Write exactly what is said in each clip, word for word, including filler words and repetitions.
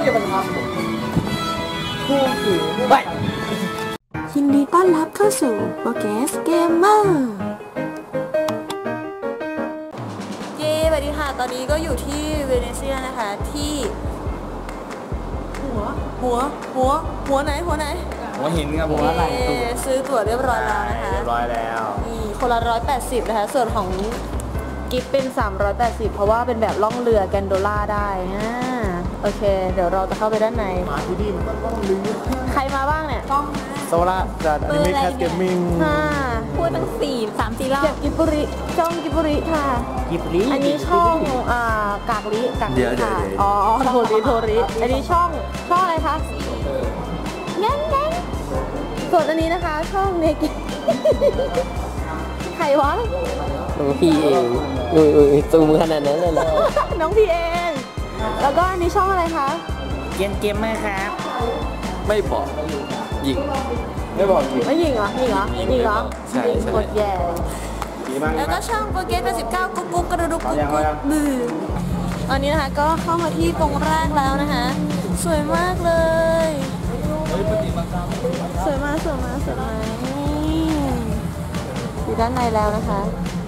ที่จะมาทำคู่สื่อไปยินดีต้อนรับเข้าสู่โปรแกรสเกมเมอร์เย้สวัสดีค่ะตอนนี้ก็อยู่ที่เวเนเซียนะคะที่หัวหัวหัวหัวไหนหัวไหนหัวหินครับหัวอะไรซื้อตั๋วเรียบร้อยแล้วนะคะเรียบร้อยแล้วนี่คนละร้อยแปดสิบนะคะส่วนของกิฟเป็นสามร้อยแปดสิบเพราะว่าเป็นแบบล่องเรือแกนโดล่าได้นะโอเคเดี๋ยวเราจะเข้าไปด้านในมาที่นี่มันก็ต้องลืมใครมาบ้างเนี่ยต้องโซล่าจากอนิเมะแคสเกมมิ่งพูดตั้งสี่สามสี่รอบกิบบุริช่องกิบบุริค่ะกิบบุริอันนี้ช่องอ่ากากลิกากลิค่ะอ๋อโทริโทริอันนี้ช่องช่องอะไรคะงั้นงั้นส่วนอันนี้นะคะช่องเนกิใครวะน้องพี่เองอุ้ยอุ้ยซูมขนาดนั้นเลยเหรอน้องพี่เองแล้วก็อันนี้ช่องอะไรคะเกมเกมไหมครับไม่บอกยิงไม่บอกยิงไม่ยิงเหรอยิงเหรอยิงเหรอใช่ใช่กดแย่แล้วก็ช่องโปรเกรสแปดสิบเก้ากุ๊กกุ๊กกระดุกกุ๊กกุ๊กมือตอนนี้นะคะก็เข้ามาที่ตรงแรกแล้วนะคะสวยมากเลยสวยมากสวยมากสวยมากอยู่ด้านในแล้วนะคะ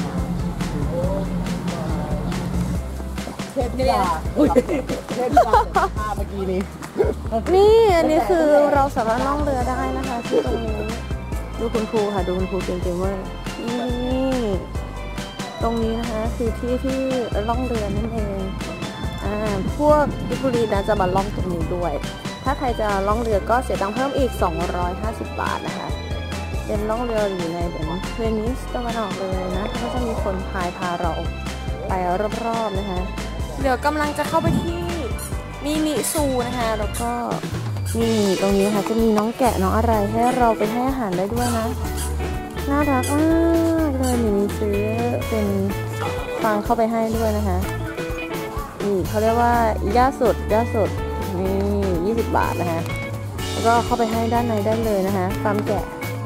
เทพนิลาอุ้ยเทพนิลาภาพเมื่อกี้นี้นี่อันนี้คือเราสามารถล่องเรือได้นะคะที่ตรงนี้ดูคุณครูค่ะดูคุณครูเกมเกมเมอร์นี่ตรงนี้นะคะคือที่ที่ล่องเรือนั่นเองอ่าพวกกิบุรีนะจะมาล่องตรงนี้ด้วยถ้าใครจะล่องเรือก็เสียตังค์เพิ่มอีกสองร้อยห้าสิบบาทนะคะเป็นล่องเรืออยู่ในแบบเวนิสตะวันออกเลยนะก็จะมีคนพายพาเราไปรอบๆนะคะเดี๋ยวกำลังจะเข้าไปที่มินิซูนะคะแล้วก็นี่ตรงนี้ค่ะจะมีน้องแกะน้องอะไรให้เราไปให้อาหารได้ด้วยนะน่ารักมากเลยมีซื้อเป็นฟางเข้าไปให้ด้วยนะคะนี่เขาเรียกว่าย่าสดย่าสดนี่ยี่สิบบาทนะคะแล้วก็เข้าไปให้ด้านในได้เลยนะคะฟาร์มแกะ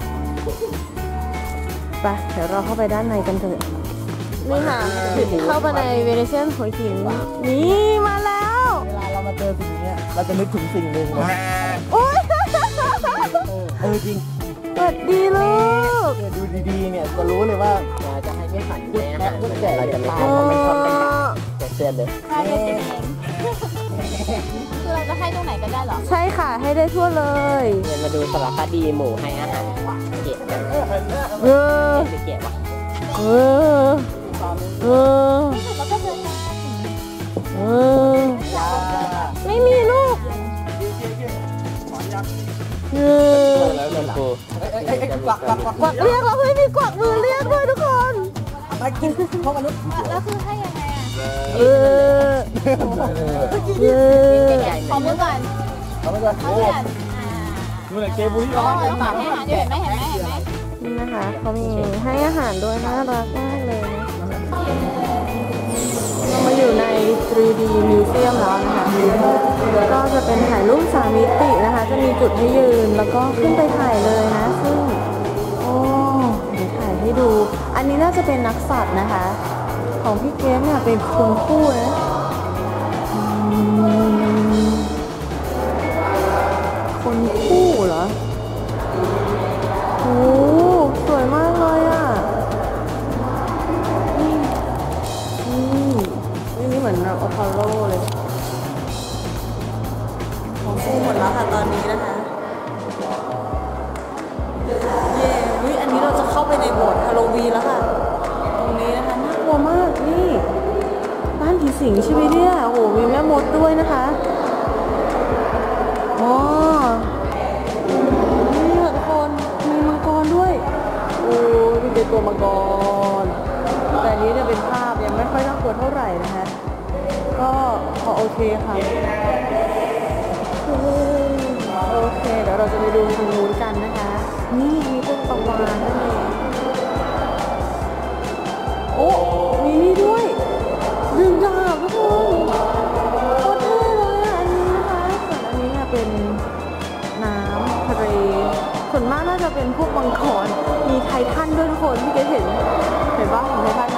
ไปเดี๋ยวเราเข้าไปด้านในกันเถอะนี่ค่ะเข้าไปในเวเนเซียนหัวหินนี่มาแล้วเวลาเรามาเจอสิ่งนี้เราจะนึกถึงสิ่งหนึ่งนะโอ้ยเออจริงสวัสดีลูกดูดีๆเนี่ยจะรู้เลยว่าจะให้ไม่ฝันแม่พูดแก่เราจะตายเพราะมันชอบเป็นแก่เสื้อเลยใช่เองคือเราจะให้ตรงไหนก็ได้หรอใช่ค่ะให้ได้ทั่วเลยเดินมาดูสารคดีหมูให้อาหารเกะเออเกะวะเออเออเออไม่มีลูกเออกวักกวักกวักเรียกเราเฮ้ยมีกวักมือเรียกด้วยทุกคนมากินพวกมนุษย์แล้วคือให้ยังไงอ่ะเออเออขอมือก่อนขอมือก่อนขอมือก่อนมือไหนเกบุรีอ๋อให้อาหารเห็นไหมเห็นไหมเห็นไหมนี่นะคะเขามีให้อาหารด้วยน่ารักมากเลยนะเรามาอยู่ใน ทรี ดี Museum แล้วนะคะก็จะเป็นถ่ายรูปสามมิตินะคะจะมีจุดให้ยืนแล้วก็ขึ้นไปถ่ายเลยนะซึ่งโอ้เดี๋ยวถ่ายให้ดูอันนี้น่าจะเป็นนักสัตว์นะคะของพี่เกมเนี่ยเป็นคนคู่นะคนคู่เหรอโอ้สวยมากเลยอ่ะนี่นี่นี่เหมือนอพอลโลเลยของคู่หมดแล้วค่ะตอนนี้นะคะเย้วิอันนี้เราจะเข้าไปในโบสถ์ฮาโลวีนแล้วค่ะตรงนี้นะคะน่ากลัวมากนี่บ้านผีสิงใช่ไหมเนี่ยโอ้โหมีแม่มดด้วยนะคะอ๋อนี่ค่ะทุกคนมีมังกรด้วยโอ้มีเป็นตัวมังกรแต่นี้เนี่ยเป็นภาพยังไม่ค่อยน่ากลัวเท่าไหร่นะคะก็พอโอเคค่ะโอเคเดี๋ยวเราจะไปดูทางนู้นกันนะคะนี่มีต้นตะวันนั่นเองโอ้มีนี่ด้วยดึงดาบทุกคนโคตรเท่เลยอ่ะอันนี้นะคะส่วนอันนี้เนี่ยเป็นน้ำทะเลส่วนมากน่าจะเป็นพวกมังกรมีไททันด้วยทุกคนที่เกเห็นเห็นบ้างเห็นไททันไหม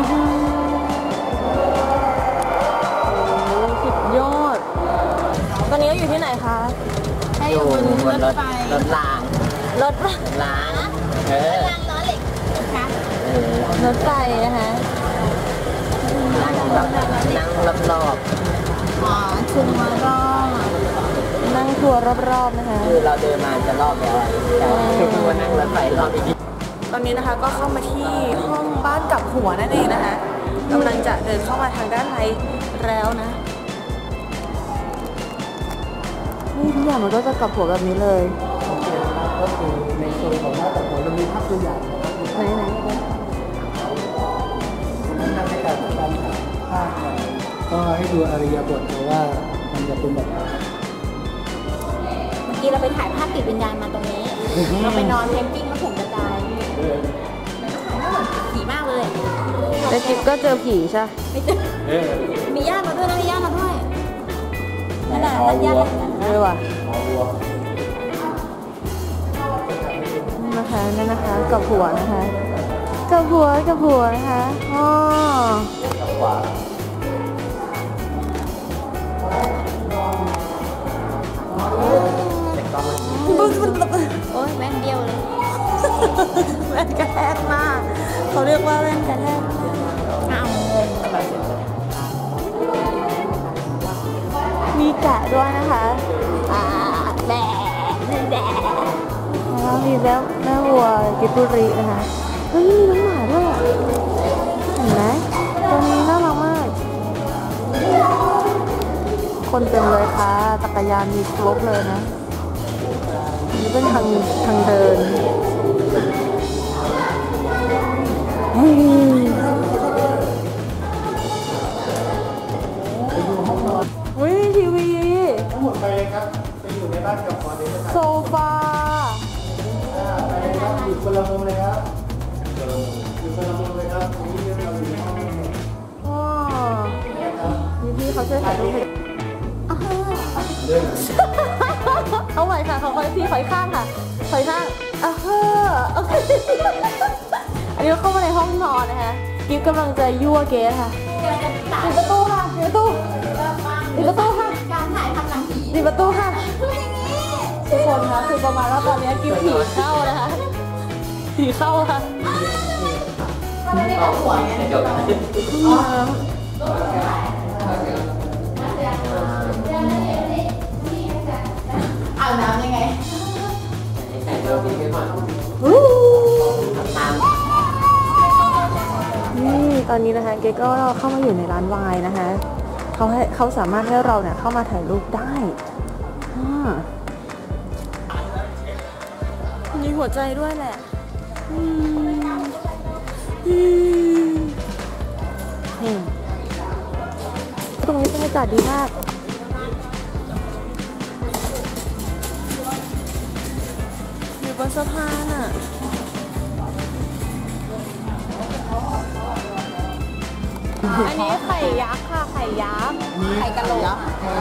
โอ้สุดยอด ตคะให้ออยู่ ยู่บบ นนรรถถไฟรถรางรถรางเออรางล้อเหล็กนะคะเออรถไฟนะคะนั่งแบบนั่งรอบอ๋อชุมรอนั่งทัวร์รอบๆนะคะๆคือเราเดินมาจะรอบแล้วอะแต่คือว่านั่งรถไฟรอบอีกทีตอนนี้นะคะก็เข้ามาที่ห้องบ้านกับหัวนั่นเองนะคะกำลังจะเดินเข้ามาทางด้านในแล้วนะนี่ทุกอย่างมันก็จะกลับหัวแบบนี้เลยโอเคนะครับก็คือในโซนของหน้าตัดผมเรามีภาพตัวอย่างนะครับไหนไหนนั้นในการทำการถ่ายภาพเนี่ยก็ให้ดูอริยบทเลยว่ามันจะเป็นแบบไหนเมื่อกี้เราไปถ่ายภาพติดวิญญาณมาตรงนี้ เราไปนอนแคมปิ้งแล้วผมกระจายผีมากเลยแล้วกิ๊บก็เจอผีใช่ไม่เจอมีญาติมาด้วยนะมีญาติมาด้วยนั่นแหละนั่นญาติอะไรกันเออว่ะนะคะนั่นนะคะกับหัวนะคะกับหัวกับหัวนะคะอ๋อขวาโอ้ยแม่งเดียวเลยแว่นกระแทกมากเขาเรียกว่าแว่นกระแทกมากอ้าวมีแกะด้วยนะคะอ่าแบะแบะแล้วมีแม่แม่วัวกิตุรินะคะเฮ้ยมีน้องหมาด้วยอะเห็นไหมตัวนี้น่ารักมาก คนเต็มเลยค่ะจักรยานมีครบเลยนะนี่เป็นทางทางเดินเฮ้ย อุ้ยทีวีทั้งหมดไปเลยครับไปอยู่ในบ้านกับพอเดลโซฟาไปเลยครับอยู่คนละมุมเลยครับอยู่คนละมุมเลยครับนี่เราอยู่ในห้องนี้ว้าวมีพี่เขาช่วยถ่ายรูปให้เอาใหม่ค่ะเขาคอยพี่คอยข้างค่ะคอยข้างอ่ะเฮ้อโอเคอันนี้เราเข้ามาในห้องนอนนะคะกิ๊บกำลังจะยั่วเกสค่ะปิดประตูค่ะปิดประตูปิดประตูค่ะการถ่ายทำหนังผีปิดประตูค่ะคืออย่างนี้ทุกคนคะคือประมาณว่าตอนนี้กิ๊บผีเข้านะคะผีเข้าค่ะจบอาบน้ำยังไงแต่งตัวดีขึ้นมานี่ตอนนี้นะคะเกก็เข้ามาอยู่ในร้านวายนะคะเขาให้เขาสามารถให้เราเนี่ยเข้ามาถ่ายรูปได้อ่ามีหัวใจด้วยแหละอืมอืมอืมตรงนี้บรรยากาศดีมากอยู่บนสะพานอ่ะอันนี้ไข่ยักษ์ค่ะ ไข่ยักษ์ไข่กะโหลก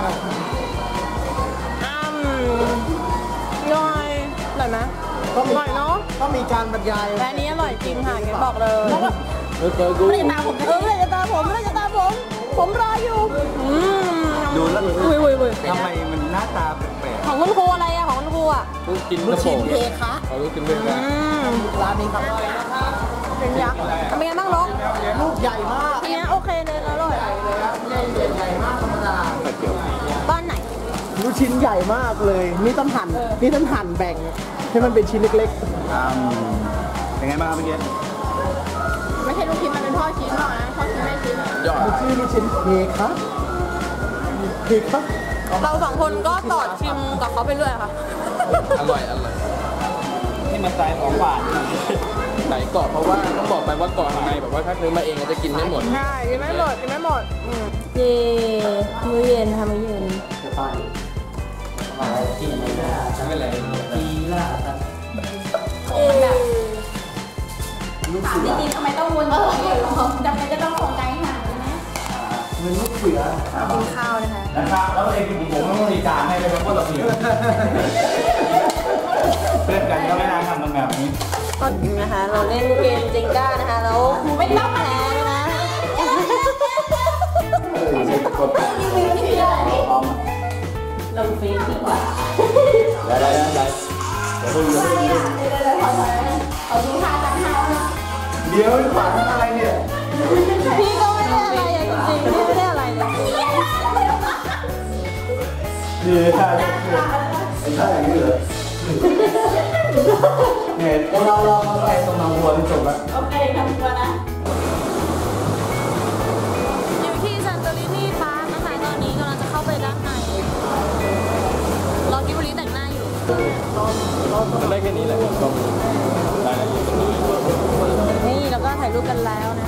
อ้ำย่อยอร่อยไหมก็อมีร่อยเนาะก็มีการบรรยายและอันนี้อร่อยจริงค่ะแกบอกเลยเออเจอกูไม่ได้ตามผมเออไม่ได้ตามผมไม่ได้ตามผม ผมรออยู่อืมดูแล้วอุ้ยอุ้ยอุ้ยทำไมมันหน้าตาแปลกของคุณครูอะไรอะของคุณครูอะลูกกินๆกลูระกโปชิ้นงเพคะเอาลูกกินด้วยอืกันมร้านนี้ครับอร่อยนะครับเป็นยักษ์เป็นไงบ้างลกลูกใหญ่มากทีนี้โอเคเลยอร่อยใหญ่มากธรรมดาบ้านไหนลูกชิ้นใหญ่มากเลยนี่ต้องหั่นนี่ต้องหั่นแบ่งให้มันเป็นชิ้นเล็กเป็นไงบ้างครับเมื่อกี้ไม่ใช่ลูกชิ้นมันเป็นทอดชิ้นหรอกนะทอดชิ้นไม่ชิ้นยอดๆชื่อลูกชิ้นเพคะเพคะเราสองคนก็ต่อชิมกับเขาไปเรื่อยค่ะอร่อยอร่อยนี่มันสายของหวานไหนเกาะเพราะว่าต้องบอกไปว่าเกาะทำไมแบบว่าถ้าซื้อมาเองก็จะกินไม่หมดใช่กินไม่หมดกินไม่หมดเย่มื้อเย็นค่ะมื้อเย็นเอ๊ะถามจริงๆทำไมต้องวนมาอย่างนี้หรอจำเป็นจะต้องส่งไกด์หาไหมเงินลูกเสือกินข้าวนะคะนะครับแล้วเองผมผมต้องมีจานให้เลยเพราะเราเสียเพื่อนกันก็ไม่น่าทำกันแบบนี้ก็นะคะ เราเล่นเกมจิงก้านะคะแล้วไม่ต้องแพ้นะคะนี่คืออะไรนี่เราเฟซดีกว่าอะไรอ่ะเดี๋ยวเดี๋ยวขอขอดูท่าตั้งท่าเดี๋ยวขวางอะไรเนี่ยพี่ก็ไม่ได้อะไรอะจริงๆพี่ไม่ได้อะไรเลยดีใช่ใช่อย่างนี้เหรอเนี่ยเราเราเราไปตรงน้ำวัวจบแล้วโอเคทำตัวนะอยู่ที่ซันโตรินีปาร์คนะคะตอนนี้กำลังจะเข้าไปด้านในรอกิบลีแต่งหน้าอยู่มันได้แค่นี้แหละก็รายละเอียดตรงนี้นี่แล้วก็ถ่ายรูปกันแล้วนะ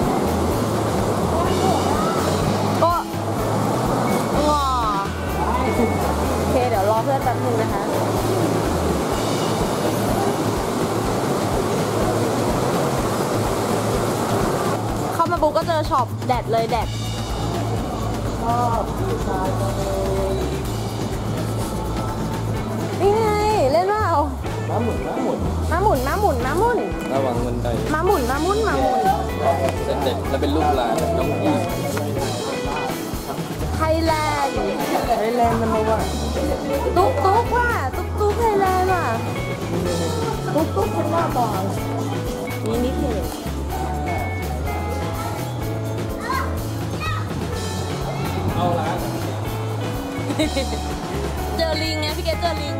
ก็งอโอเคเดี๋ยวรอเพื่อนแป๊บนึงนะคะเข้ามาปุ๊บก็เจอช็อปแดดเลยแดดนี่ไงเล่นเปล่าม้าหมุนม้าหมุนม้าหมุนม้าหมุนม้าหมุนระวังมันได้ม้าหมุนม้าหมุนม้าหมุนเสร็จเด็ดแล้วเป็นลูกลานน้องพีไทยแลนด์ไทยแลนด์มันไม่ว่าตุ๊กตุ๊กว่ะตุ๊กตุ๊กไทยแลนด์ว่ะตุ๊กตุ๊กเป็นว่าบอลนี่นิเทศเอาร้านเจอลิงไงพี่เกดเจอลิง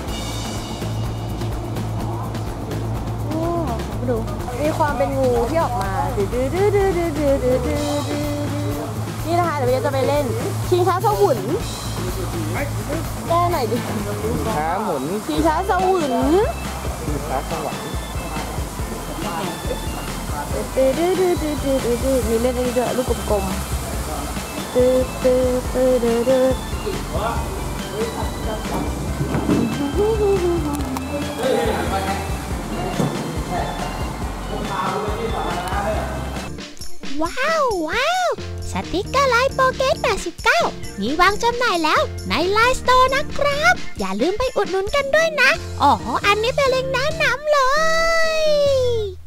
โอ้มาดูมีความเป็นงูที่ออกมาดื้อดื้อดื้อดื้อดื้อดื้อดื้อดื้อดื้อนี่นะคะเดี๋ยวพี่เกดจะไปเล่นชิงช้าสวรรค์แก้หน่อยดิม้าหมุนชิงช้าสวรรค์คือช้าสวรรค์ดื้อดื้อดื้อดื้อดื้อดื้อดื้อมีเล่นอันนี้ด้วยลูกกลมๆดื้อดื้อดื้อดื้อดื้อว้าวว้าวสติกเกอร์ไลน์โปเกตแปดสิบเก้ามีวางจำหน่ายแล้วในไลน์สโตร์นะครับ อย่าลืมไปอุดหนุนกันด้วยนะอ๋ออันนี้เป็นเล็งก์แนะนำเลย